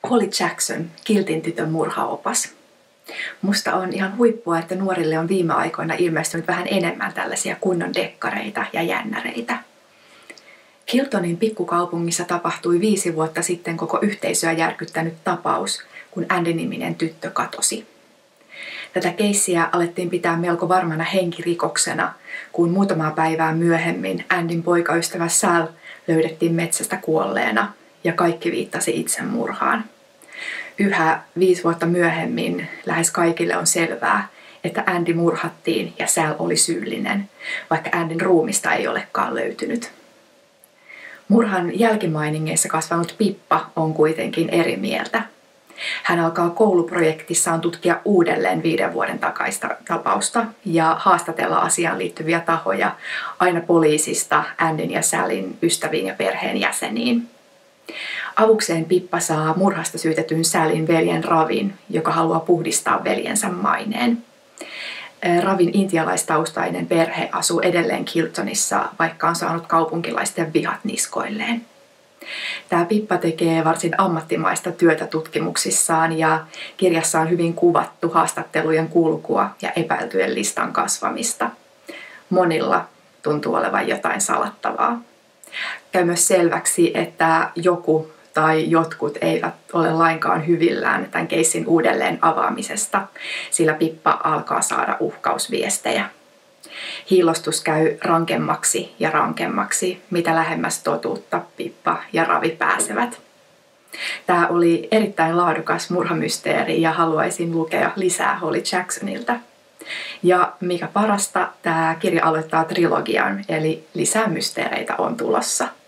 Holly Jackson, Kiltin tytön murhaopas. Musta on ihan huippua, että nuorille on viime aikoina ilmestynyt vähän enemmän tällaisia kunnon dekkareita ja jännäreitä. Kiltonin pikkukaupungissa tapahtui 5 vuotta sitten koko yhteisöä järkyttänyt tapaus, kun Andy-niminen tyttö katosi. Tätä keissiä alettiin pitää melko varmana henkirikoksena, kun muutamaa päivää myöhemmin Andyn poikaystävä Sal löydettiin metsästä kuolleena ja kaikki viittasi itsemurhaan. Yhä 5 vuotta myöhemmin lähes kaikille on selvää, että Andy murhattiin ja Sal oli syyllinen, vaikka Andyn ruumista ei olekaan löytynyt. Murhan jälkimainingeissa kasvanut Pippa on kuitenkin eri mieltä. Hän alkaa kouluprojektissaan tutkia uudelleen 5 vuoden takaista tapausta ja haastatella asiaan liittyviä tahoja aina poliisista Andyn ja Salin ystäviin ja perheenjäseniin. Avukseen Pippa saa murhasta syytetyn Salin veljen Ravin, joka haluaa puhdistaa veljensä maineen. Ravin intialaistaustainen perhe asuu edelleen Kiltonissa, vaikka on saanut kaupunkilaisten vihat niskoilleen. Tämä Pippa tekee varsin ammattimaista työtä tutkimuksissaan ja kirjassa on hyvin kuvattu haastattelujen kulkua ja epäiltyjen listan kasvamista. Monilla tuntuu olevan jotain salattavaa. Käy myös selväksi, että joku tai jotkut eivät ole lainkaan hyvillään tämän keissin uudelleen avaamisesta, sillä Pippa alkaa saada uhkausviestejä. Hiillostus käy rankemmaksi ja rankemmaksi, mitä lähemmäs totuutta Pippa ja Ravi pääsevät. Tämä oli erittäin laadukas murhamysteeri ja haluaisin lukea lisää Holly Jacksonilta. Ja mikä parasta, tämä kirja aloittaa trilogian, eli lisää mysteereitä on tulossa.